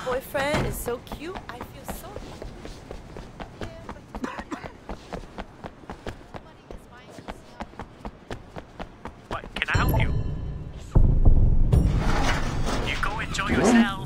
boyfriend is so cute. I feel so. What? Can I help you? You go enjoy yourself.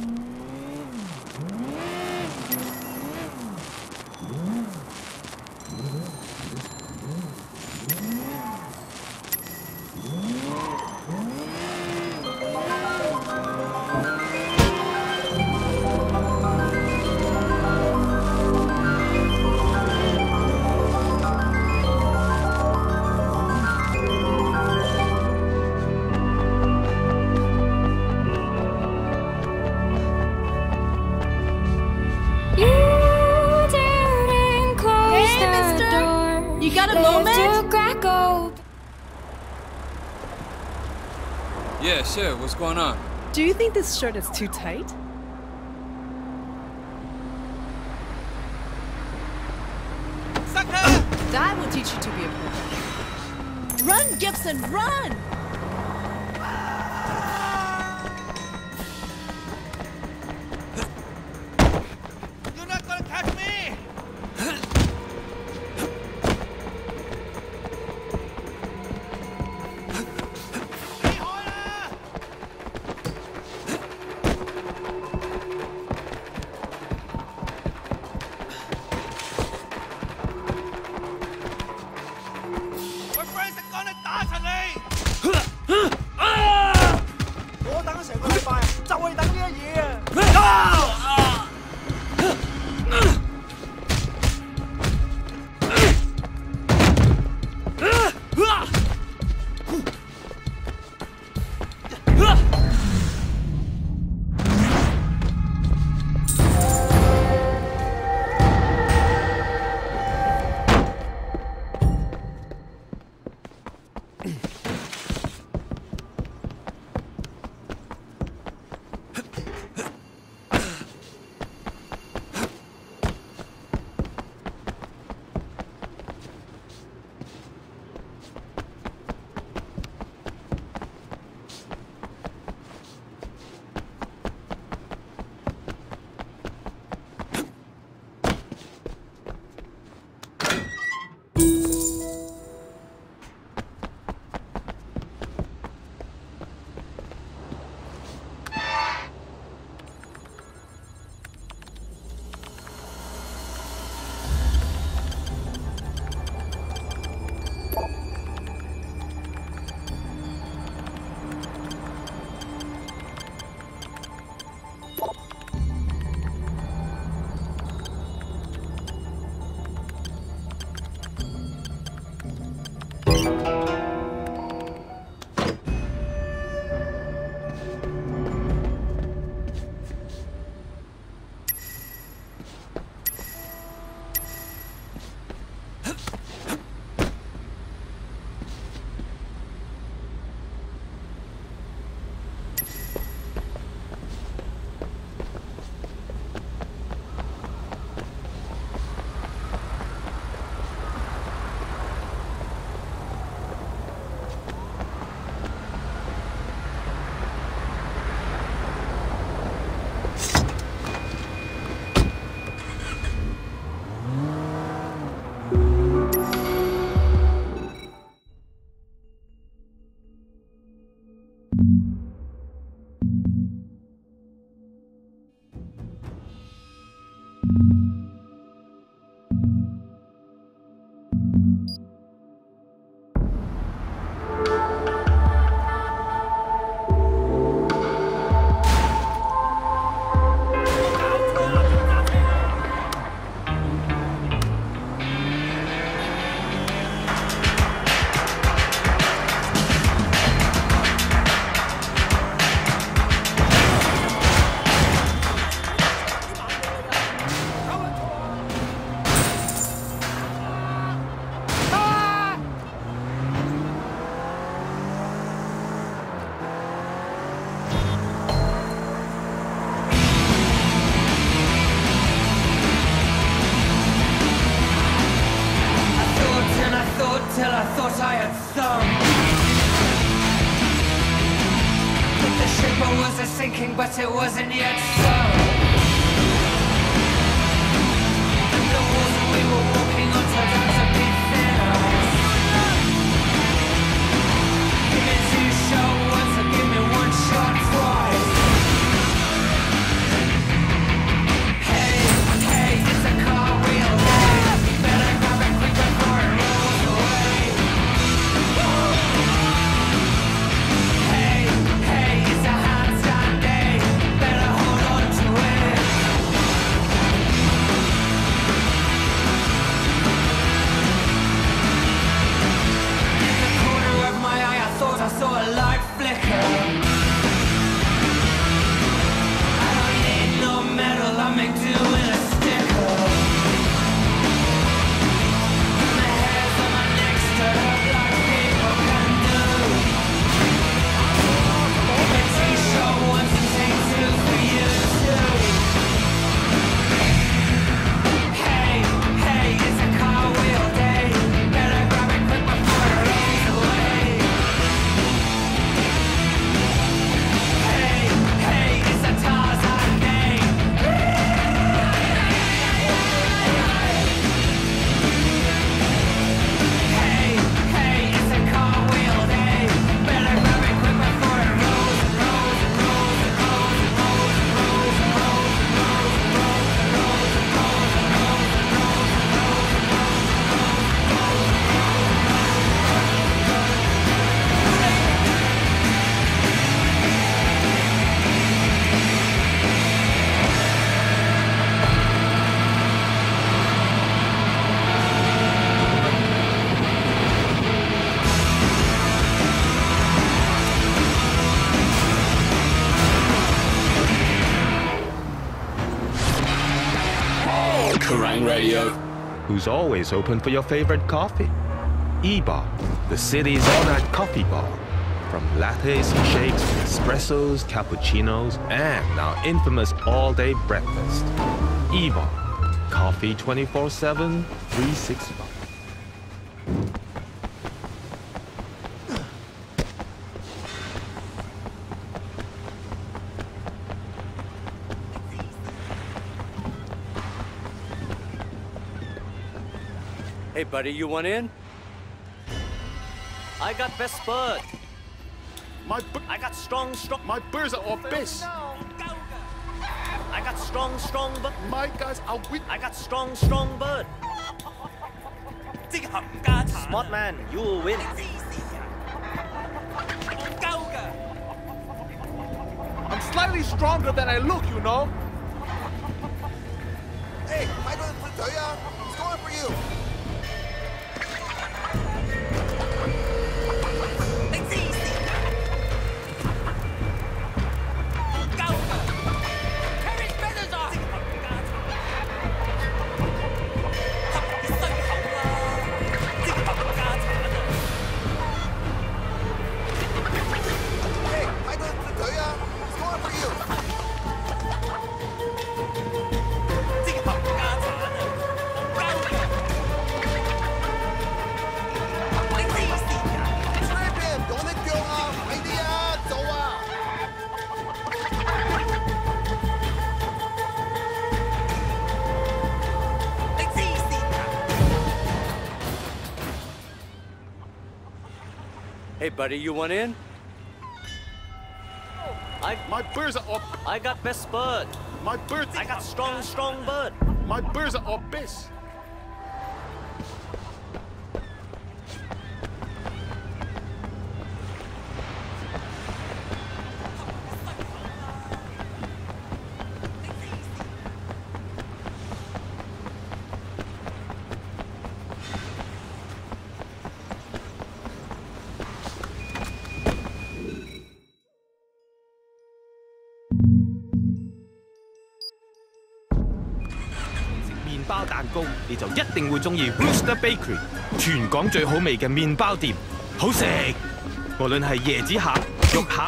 Yeah, sure. What's going on? Do you think this shirt is too tight? Sucker! That will teach you to be a pro. Run, Gibson, run! You're not gonna catch me! But it wasn't yet so. Bang Radio. Who's always open for your favorite coffee. E-Bar, the city's all-night coffee bar. From lattes and shakes, espressos, cappuccinos, and our infamous all-day breakfast. E-Bar, coffee 24/7, 365. Hey, buddy, you want in? I got best bud. I got strong. My birds are all best. I got strong bud. My guys are weak. I got strong bud. Smart man, you will win. I'm slightly stronger than I look, you know. Hey, 派個人隊啊 ！It's going for you. 你黐線啊！唔夠㗎 ！Carry feathers on。合啲衰口啦！即係冚家產啊 ！Hey， 派個人隊啊 ！It's going for you. 即係冚家產啊！唔夠㗎！你黐線啊 ！Champion， 用啲腳啊！快啲啊，做啊！你黐線啊！ Hey, buddy, you want in? My birds are all. I got best bud. My birds. I got strong bud. My birds are all best. 麵包蛋糕你就一定會中意 Rooster Bakery， 全港最好味嘅麵包店，好食。無論係椰子餡、肉餡。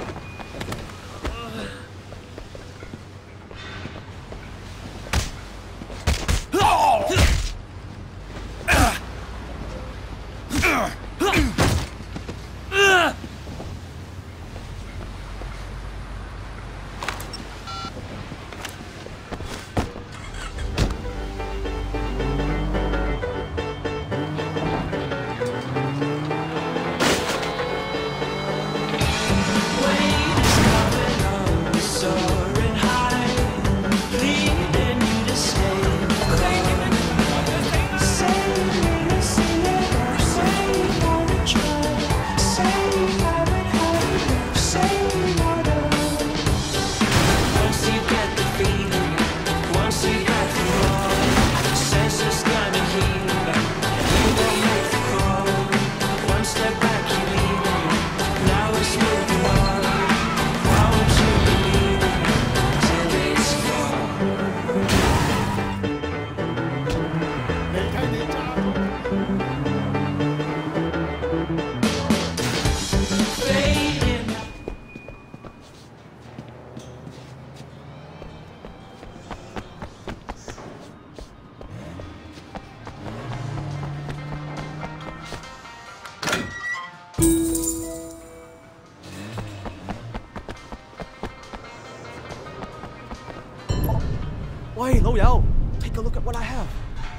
喂，老友 ，take a look at what I have.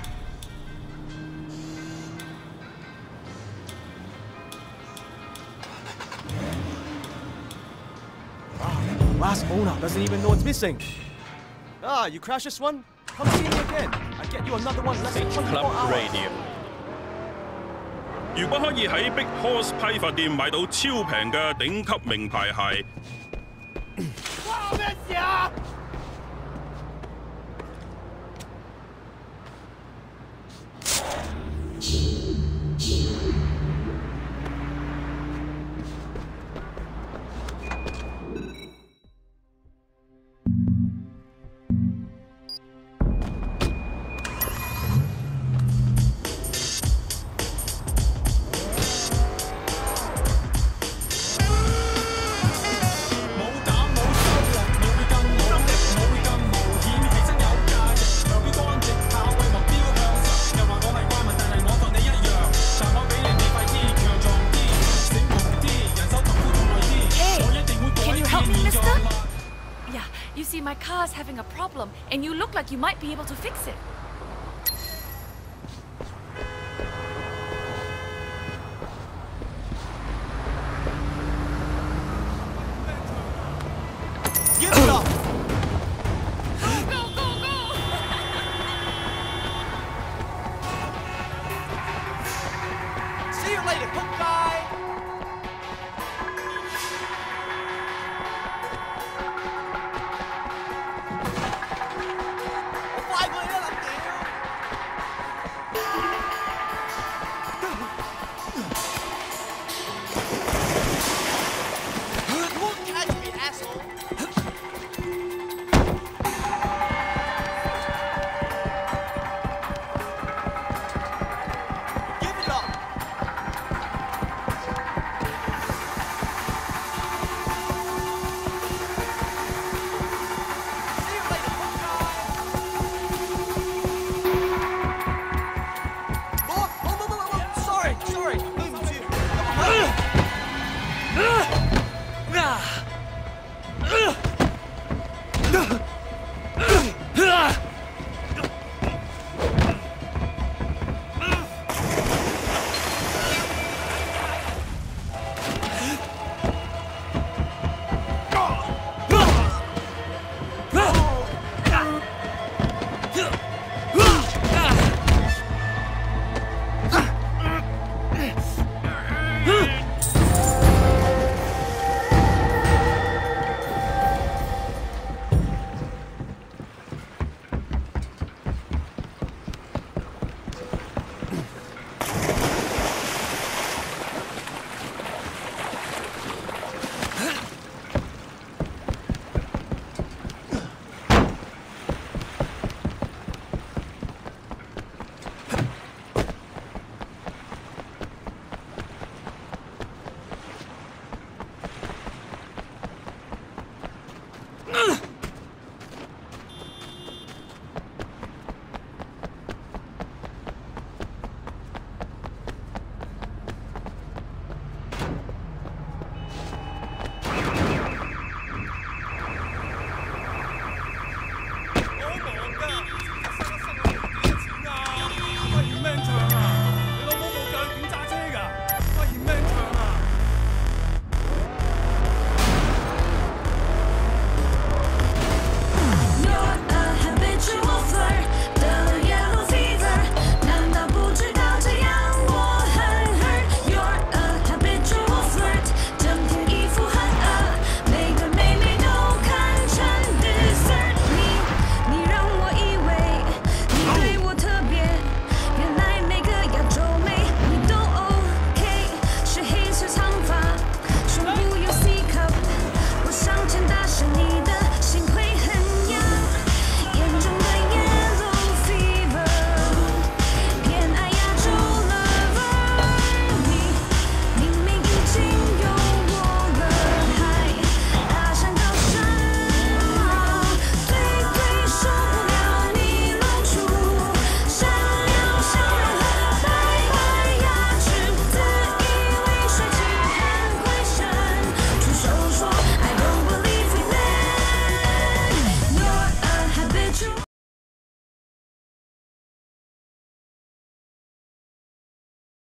Last owner doesn't even know it's missing. Ah, you crash this one? Come see me again. I get you another one less than 24 hours. 如果可以喺 Big Horse 批發店買到超平嘅頂級名牌鞋， 關我咩事啊？ see my car's having a problem, and you look like you might be able to fix it.